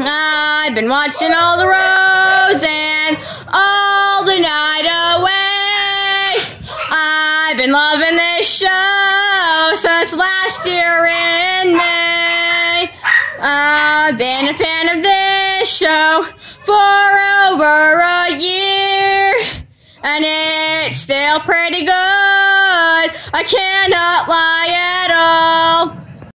I've been watching all the Roseanne all the night away. I've been loving this show since last year in May. I've been a fan of this show for over a year, and it's still pretty good. I cannot lie at all.